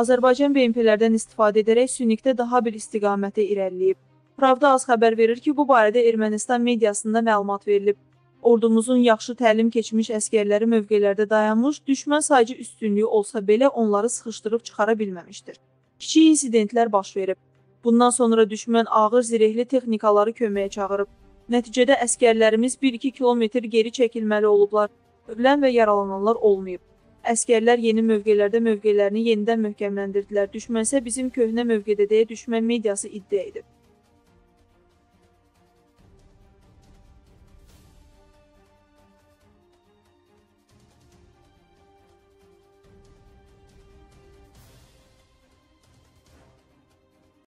Azərbaycan BMP-lərdən istifadə edərək Sünikdə daha bir istiqamətə irəliləyib. Pravda az xəbər verir ki, bu barədə Ermənistan mediasında məlumat verilib. Ordumuzun yaxşı təlim keçmiş əskərləri mövqelərdə dayanmış, düşmən saycı üstünlüyü olsa belə onları sıxışdırıb çıxara bilməmişdir. Kiçik insidentlər baş verib. Bundan sonra düşmən ağır zirehli texnikaları köməyə çağırıb. Nəticədə əskərlərimiz 1-2 kilometr geri çəkilməli olublar. Ölən və yaralananlar olmayıb. Əskərlər yeni mövqelərdə mövqelərini yenidən möhkəmləndirdilər. Düşmən isə bizim köhnə mövqedə deyə düşmən mediası iddia edib.